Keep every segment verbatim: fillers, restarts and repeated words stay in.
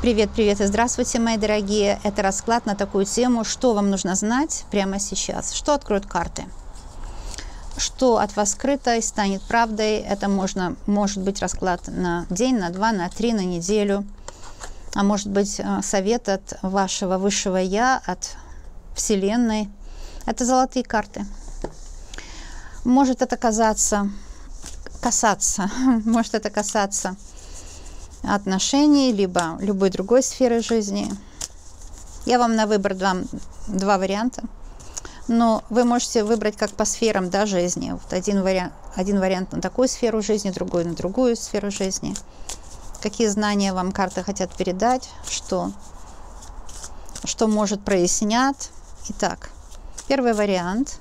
Привет, привет и здравствуйте, мои дорогие. Это расклад на такую тему, что вам нужно знать прямо сейчас. Что откроют карты? Что от вас скрыто и станет правдой? Это можно, может быть расклад на день, на два, на три, на неделю. А может быть совет от вашего высшего Я, от Вселенной. Это золотые карты. Может это казаться, касаться, может это касаться отношений, либо любой другой сферы жизни. Я вам на выбор дам два варианта, но вы можете выбрать как по сферам, да, жизни. Вот один вариант, один вариант на такую сферу жизни, другой на другую сферу жизни. Какие знания вам карты хотят передать, что, что может прояснять. Итак, первый вариант.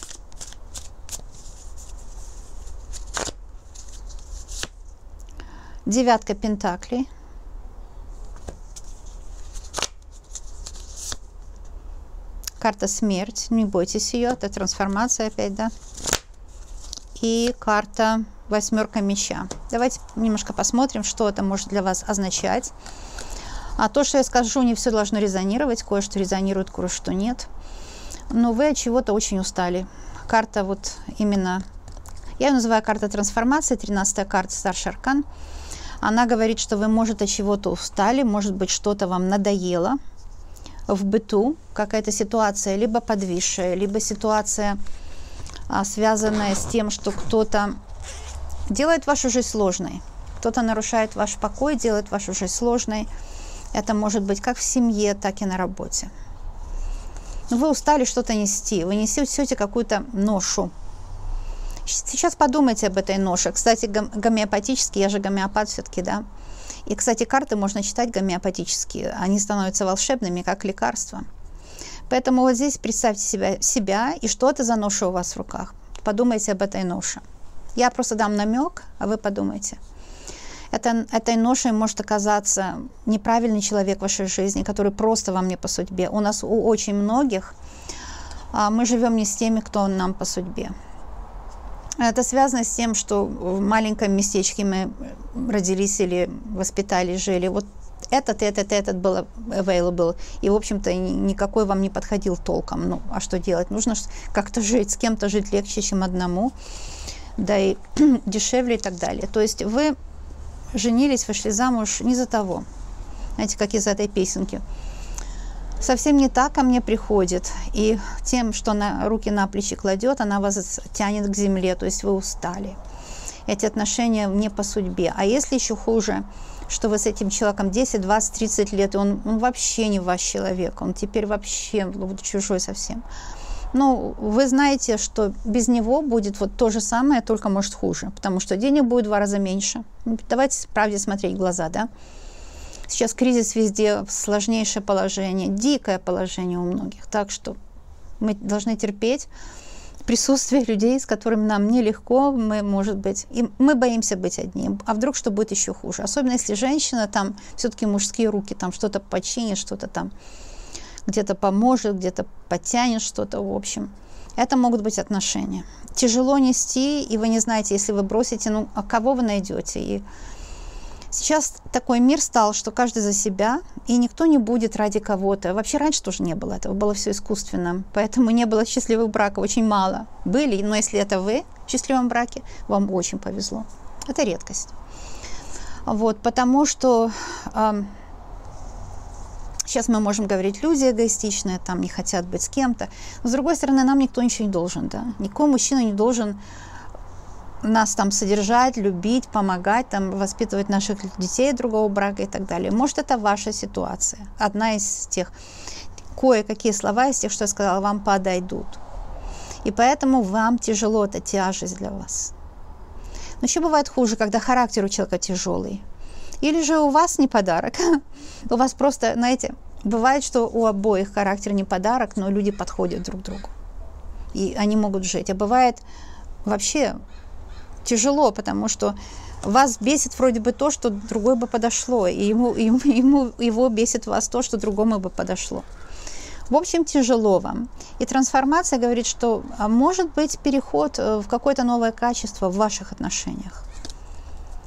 Девятка пентаклей. Карта смерть. Не бойтесь ее. Это трансформация опять, да. И карта восьмерка меча. Давайте немножко посмотрим, что это может для вас означать. А то, что я скажу, не все должно резонировать. Кое-что резонирует, кое-что нет. Но вы от чего-то очень устали. Карта вот именно... Я ее называю карта трансформации. тринадцатая карта, старший аркан. Она говорит, что вы, может, от чего-то устали, может быть, что-то вам надоело в быту, какая-то ситуация, либо подвисшая, либо ситуация, а, связанная с тем, что кто-то делает вашу жизнь сложной, кто-то нарушает ваш покой, делает вашу жизнь сложной. Это может быть как в семье, так и на работе. Но вы устали что-то нести, вы несете какую-то ношу. Сейчас подумайте об этой ноше. Кстати, гомеопатически, я же гомеопат все-таки, да. И, кстати, карты можно читать гомеопатически. Они становятся волшебными, как лекарства. Поэтому вот здесь представьте себя, себя и что это за ноша у вас в руках. Подумайте об этой ноше. Я просто дам намек, а вы подумайте. Это, этой ношей может оказаться неправильный человек в вашей жизни, который просто вам не по судьбе. У нас у очень многих а, мы живем не с теми, кто нам по судьбе. Это связано с тем, что в маленьком местечке мы родились или воспитались, жили. Вот этот, этот, этот был available. И, в общем-то, никакой вам не подходил толком. Ну, а что делать? Нужно как-то жить. С кем-то жить легче, чем одному. Да и дешевле и так далее. То есть вы женились, вышли замуж не за того. Знаете, как из этой песенки. Совсем не так ко мне приходит, и тем, что на руки на плечи кладет, она вас тянет к земле, то есть вы устали. Эти отношения не по судьбе. А если еще хуже, что вы с этим человеком десять, двадцать, тридцать лет, и он, он вообще не ваш человек, он теперь вообще вот, чужой совсем. Ну, вы знаете, что без него будет вот то же самое, только может хуже, потому что денег будет в два раза меньше. Давайте правде смотреть в глаза, да? Сейчас кризис везде, сложнейшее положение, дикое положение у многих. Так что мы должны терпеть присутствие людей, с которыми нам нелегко, мы, может быть, и мы боимся быть одним. А вдруг что будет еще хуже? Особенно если женщина, там все-таки мужские руки, там что-то починит, что-то там где-то поможет, где-то подтянет что-то, в общем. Это могут быть отношения. Тяжело нести, и вы не знаете, если вы бросите, ну, а кого вы найдете? И сейчас такой мир стал, что каждый за себя, и никто не будет ради кого-то. Вообще раньше тоже не было этого, было все искусственно. Поэтому не было счастливых браков, очень мало. Были, но если это вы в счастливом браке, вам очень повезло. Это редкость. Вот, потому что э, сейчас мы можем говорить, люди эгоистичные, там не хотят быть с кем-то. Но с другой стороны, нам никто ничего не должен, да. Никакой мужчина не должен нас там содержать, любить, помогать, там, воспитывать наших детей другого брака и так далее. Может, это ваша ситуация. Одна из тех, кое-какие слова из тех, что я сказала, вам подойдут. И поэтому вам тяжело, это тяжесть для вас. Но еще бывает хуже, когда характер у человека тяжелый. Или же у вас не подарок. У вас просто, знаете, бывает, что у обоих характер не подарок, но люди подходят друг к другу. И они могут жить. А бывает вообще тяжело, потому что вас бесит вроде бы то, что другой бы подошло, и ему, ему, ему, его бесит вас то, что другому бы подошло. В общем, тяжело вам. И трансформация говорит, что может быть переход в какое-то новое качество в ваших отношениях.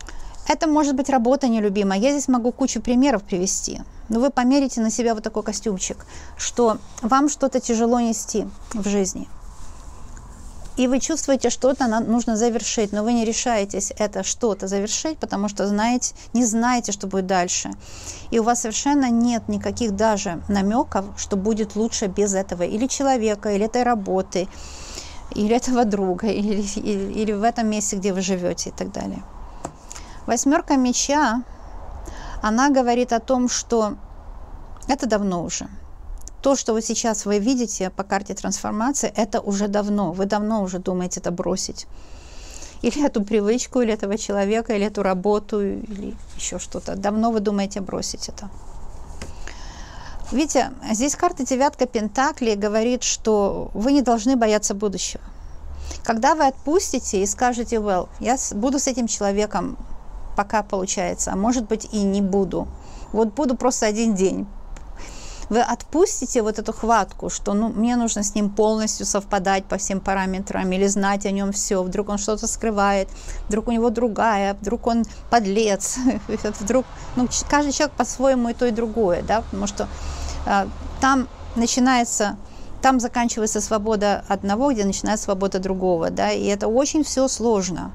Это может быть работа нелюбимая. Я здесь могу кучу примеров привести. Но вы померите на себя вот такой костюмчик, что вам что-то тяжело нести в жизни. И вы чувствуете, что-то нужно завершить, но вы не решаетесь это что-то завершить, потому что знаете, не знаете, что будет дальше. И у вас совершенно нет никаких даже намеков, что будет лучше без этого или человека, или этой работы, или этого друга, или, или, или в этом месте, где вы живете и так далее. Восьмерка меча, она говорит о том, что это давно уже. То, что вы сейчас вы видите по карте трансформации, это уже давно. Вы давно уже думаете это бросить. Или эту привычку, или этого человека, или эту работу, или еще что-то. Давно вы думаете бросить это. Видите, здесь карта девятка пентаклей говорит, что вы не должны бояться будущего. Когда вы отпустите и скажете, well, я буду с этим человеком, пока получается, а может быть и не буду. Вот буду просто один день. Вы отпустите вот эту хватку, что ну, мне нужно с ним полностью совпадать по всем параметрам или знать о нем все. Вдруг он что-то скрывает, вдруг у него другая, вдруг он подлец, вдруг, ну, каждый человек по-своему и то, и другое, да, потому что а, там начинается, там заканчивается свобода одного, где начинается свобода другого, да, и это очень все сложно.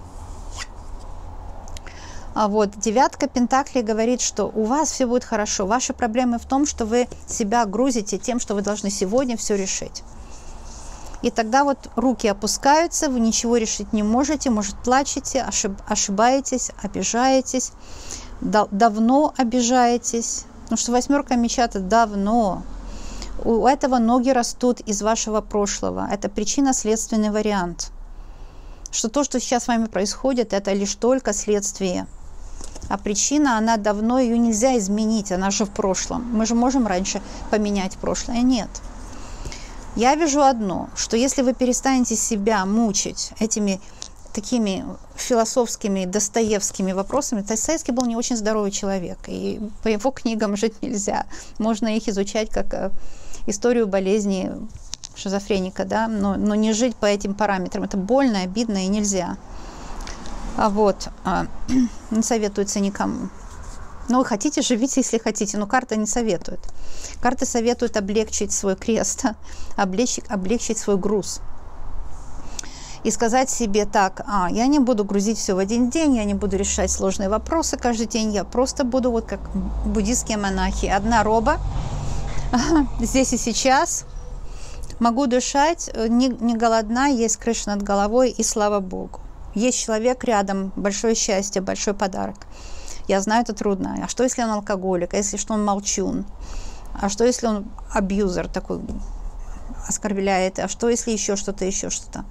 А вот девятка пентаклей говорит, что у вас все будет хорошо. Ваши проблемы в том, что вы себя грузите тем, что вы должны сегодня все решить. И тогда вот руки опускаются, вы ничего решить не можете, может, плачете, ошиб, ошибаетесь, обижаетесь, да, давно обижаетесь. Потому что восьмерка меча – это давно. У этого ноги растут из вашего прошлого. Это причинно-следственный вариант. Что то, что сейчас с вами происходит, это лишь только следствие. А причина, она давно, ее нельзя изменить, она же в прошлом. Мы же можем раньше поменять прошлое? Нет. Я вижу одно, что если вы перестанете себя мучить этими такими философскими, достоевскими вопросами, Достоевский был не очень здоровый человек, и по его книгам жить нельзя. Можно их изучать как историю болезни шизофреника, да, но, но не жить по этим параметрам. Это больно, обидно и нельзя. А вот, а, не советуется никому. Ну, вы хотите, живите, если хотите, но карта не советует. Карта советует облегчить свой крест, облегчить, облегчить свой груз. И сказать себе так, а, я не буду грузить все в один день, я не буду решать сложные вопросы каждый день, я просто буду вот как буддийские монахи. Одна роба, здесь и сейчас. Могу дышать, не, не голодна, есть крыша над головой, и слава Богу. Есть человек рядом, большое счастье, большой подарок. Я знаю, это трудно. А что, если он алкоголик? А если что, он молчун? А что, если он абьюзер такой, оскорбляет? А что, если еще что-то, еще что-то?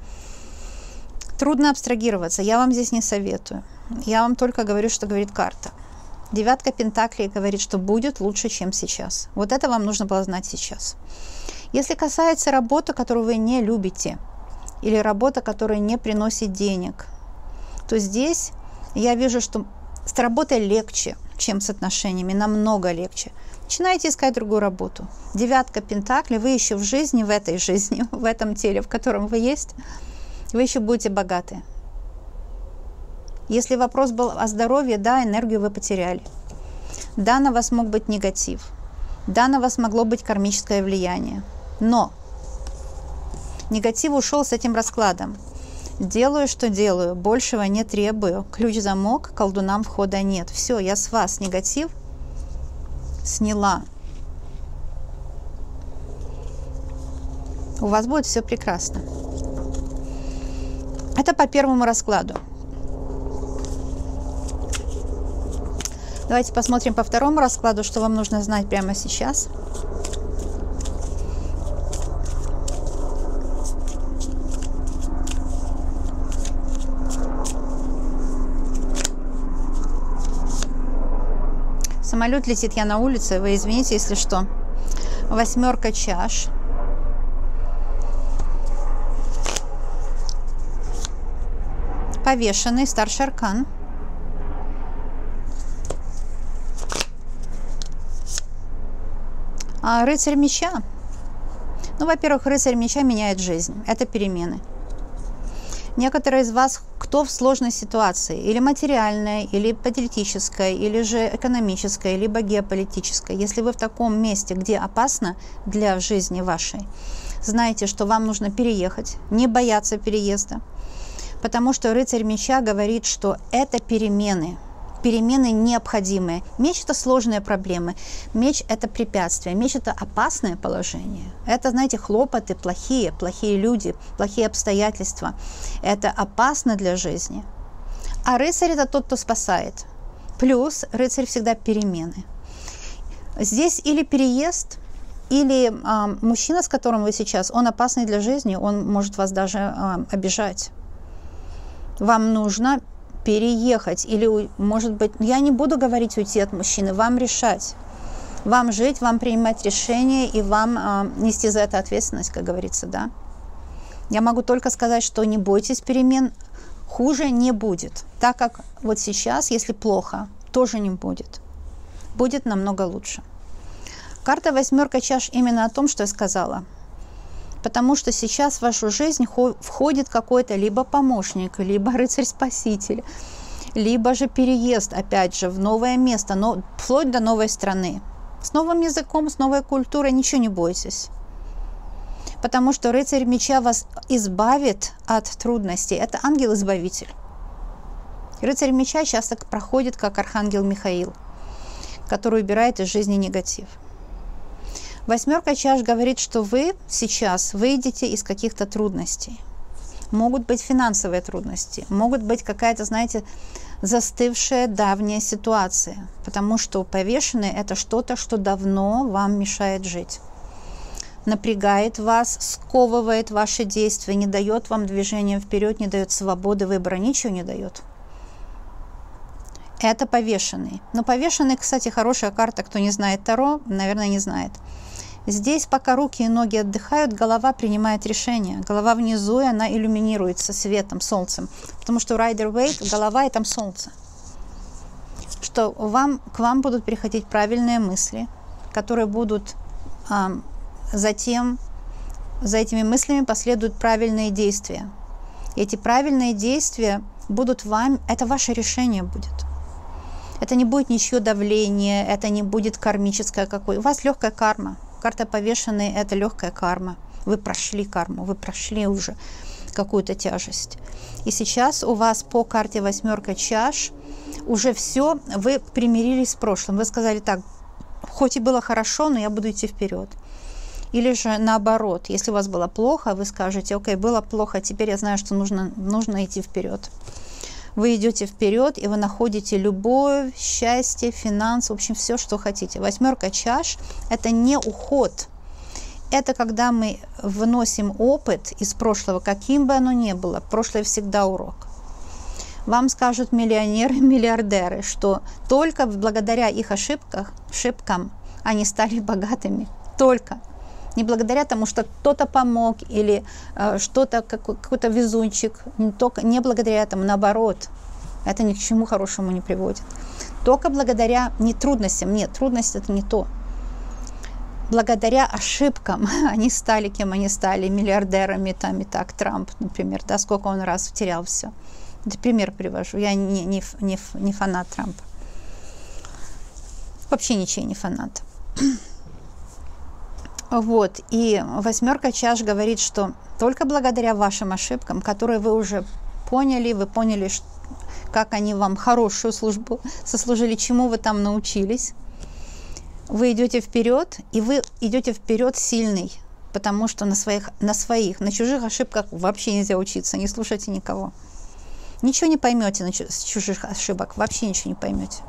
Трудно абстрагироваться. Я вам здесь не советую. Я вам только говорю, что говорит карта. Девятка пентаклей говорит, что будет лучше, чем сейчас. Вот это вам нужно было знать сейчас. Если касается работы, которую вы не любите, или работа, которая не приносит денег, то здесь я вижу, что с работой легче, чем с отношениями, намного легче. Начинайте искать другую работу. Девятка пентаклей, вы еще в жизни, в этой жизни, в этом теле, в котором вы есть, вы еще будете богаты. Если вопрос был о здоровье, да, энергию вы потеряли. Да, на вас мог быть негатив. Да, на вас могло быть кармическое влияние. Но негатив ушел с этим раскладом. Делаю, что делаю, большего не требую. Ключ-замок, колдунам входа нет. Все, я с вас негатив сняла. У вас будет все прекрасно. Это по первому раскладу. Давайте посмотрим по второму раскладу, что вам нужно знать прямо сейчас. Самолет летит, я на улице, вы извините, если что. Восьмерка чаш. Повешенный, старший аркан. А рыцарь меча. Ну, во-первых, рыцарь меча меняет жизнь. Это перемены. Некоторые из вас, кто в сложной ситуации, или материальной, или политической, или же экономической, либо геополитической. Если вы в таком месте, где опасно для жизни вашей, знайте, что вам нужно переехать, не бояться переезда, потому что рыцарь меча говорит, что это перемены. Перемены необходимые. Меч – это сложные проблемы. Меч – это препятствие. Меч – это опасное положение. Это, знаете, хлопоты, плохие, плохие люди, плохие обстоятельства. Это опасно для жизни. А рыцарь – это тот, кто спасает. Плюс рыцарь всегда перемены. Здесь или переезд, или э, мужчина, с которым вы сейчас, он опасный для жизни, он может вас даже э, обижать. Вам нужно переехать, или, может быть, я не буду говорить уйти от мужчины, вам решать, вам жить, вам принимать решения и вам э, нести за это ответственность, как говорится, да. Я могу только сказать, что не бойтесь перемен, хуже не будет, так как вот сейчас, если плохо, тоже не будет, будет намного лучше. Карта восьмерка чаш именно о том, что я сказала. Потому что сейчас в вашу жизнь входит какой-то либо помощник, либо рыцарь-спаситель, либо же переезд, опять же, в новое место, но вплоть до новой страны. С новым языком, с новой культурой ничего не бойтесь. Потому что рыцарь меча вас избавит от трудностей. Это ангел-избавитель. Рыцарь меча часто проходит как архангел Михаил, который убирает из жизни негатив. Восьмерка чаш говорит, что вы сейчас выйдете из каких-то трудностей. Могут быть финансовые трудности, могут быть какая-то, знаете, застывшая давняя ситуация, потому что повешенный – это что-то, что давно вам мешает жить. Напрягает вас, сковывает ваши действия, не дает вам движения вперед, не дает свободы выбора, ничего не дает. Это повешенный. Но повешенный, кстати, хорошая карта, кто не знает Таро, наверное, не знает. Здесь, пока руки и ноги отдыхают, голова принимает решение. Голова внизу, и она иллюминируется светом, солнцем. Потому что Rider Waite, голова и там солнце. Что вам, к вам будут приходить правильные мысли, которые будут а, затем, за этими мыслями последуют правильные действия. И эти правильные действия будут вам, это ваше решение будет. Это не будет ничье давление, это не будет кармическое какое. У вас легкая карма. Карта повешенной – это легкая карма. Вы прошли карму, вы прошли уже какую-то тяжесть. И сейчас у вас по карте восьмерка чаш уже все, вы примирились с прошлым. Вы сказали так, хоть и было хорошо, но я буду идти вперед. Или же наоборот, если у вас было плохо, вы скажете, окей, было плохо, теперь я знаю, что нужно, нужно идти вперед. Вы идете вперед, и вы находите любовь, счастье, финансы, в общем, все, что хотите. Восьмерка чаш – это не уход. Это когда мы выносим опыт из прошлого, каким бы оно ни было. Прошлое всегда урок. Вам скажут миллионеры, миллиардеры, что только благодаря их ошибкам, ошибкам они стали богатыми. Только. Не благодаря тому, что кто-то помог или э, что-то, какой, какой-то везунчик, не, только, не благодаря этому, наоборот, это ни к чему хорошему не приводит. Только благодаря не трудностям, нет, трудность это не то. Благодаря ошибкам они стали, кем они стали, миллиардерами, там и так, Трамп, например, да, сколько он раз терял все. Это пример привожу, я не, не, не, не фанат Трампа. Вообще ничей не фанат. Вот, и восьмерка чаш говорит, что только благодаря вашим ошибкам, которые вы уже поняли, вы поняли, как они вам хорошую службу сослужили, чему вы там научились, вы идете вперед, и вы идете вперед сильный, потому что на своих, на своих, на чужих ошибках вообще нельзя учиться, не слушайте никого. Ничего не поймете с чужих ошибок, вообще ничего не поймете.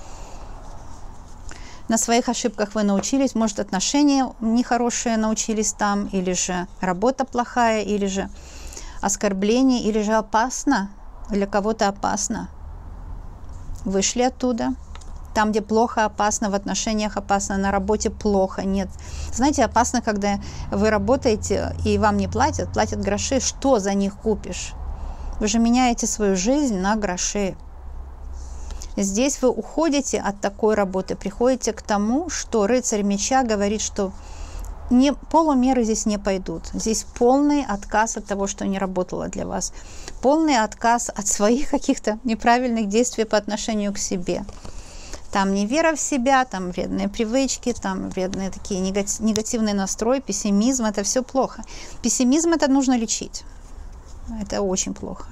На своих ошибках вы научились, может, отношения нехорошие научились там, или же работа плохая, или же оскорбление, или же опасно, для кого-то опасно. Вышли оттуда. Там, где плохо, опасно, в отношениях опасно, на работе плохо, нет. Знаете, опасно, когда вы работаете и вам не платят, платят гроши, что за них купишь? Вы же меняете свою жизнь на гроши. Здесь вы уходите от такой работы, приходите к тому, что рыцарь меча говорит, что не, полумеры здесь не пойдут. Здесь полный отказ от того, что не работало для вас. полный отказ от своих каких-то неправильных действий по отношению к себе. Там не вера в себя, там вредные привычки, там вредные такие негативный настрой, пессимизм. Это все плохо. Пессимизм это нужно лечить. Это очень плохо.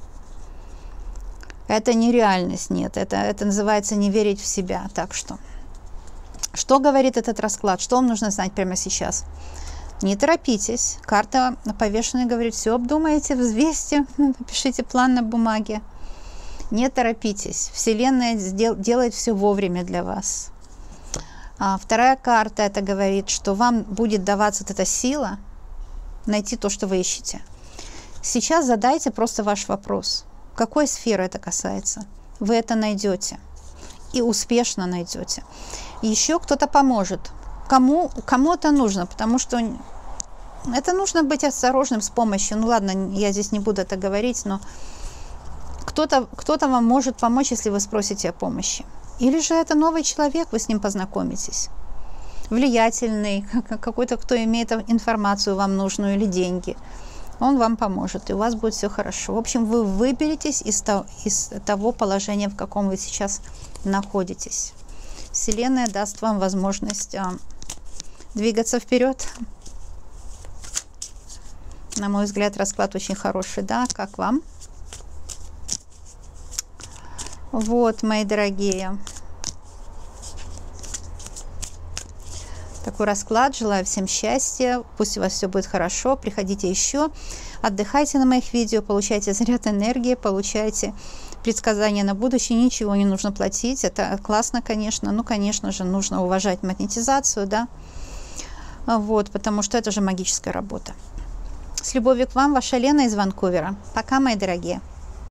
Это не реальность, нет. Это, это называется не верить в себя. Так что, что говорит этот расклад? Что вам нужно знать прямо сейчас? Не торопитесь. Карта повешенная говорит, все обдумайте, взвесьте, напишите план на бумаге. Не торопитесь. Вселенная дел, делает все вовремя для вас. А вторая карта, это говорит, что вам будет даваться вот эта сила найти то, что вы ищете. Сейчас задайте просто ваш вопрос. Какой сферы это касается? Вы это найдете. И успешно найдете. Еще кто-то поможет. Кому, кому это нужно? Потому что это нужно быть осторожным с помощью. Ну ладно, я здесь не буду это говорить, но кто-то, кто-то вам может помочь, если вы спросите о помощи. Или же это новый человек, вы с ним познакомитесь. Влиятельный, какой-то, кто имеет информацию вам нужную или деньги. Он вам поможет, и у вас будет все хорошо. В общем, вы выберетесь из того, из того положения, в каком вы сейчас находитесь. Вселенная даст вам возможность а, двигаться вперед. На мой взгляд, расклад очень хороший, да? Как вам? Вот, мои дорогие. Такой расклад. Желаю всем счастья. Пусть у вас все будет хорошо. Приходите еще. Отдыхайте на моих видео. Получайте заряд энергии. Получайте предсказания на будущее. Ничего не нужно платить. Это классно, конечно. Ну, конечно же, нужно уважать монетизацию, да. Вот, потому что это же магическая работа. С любовью к вам, ваша Лена из Ванкувера. Пока, мои дорогие.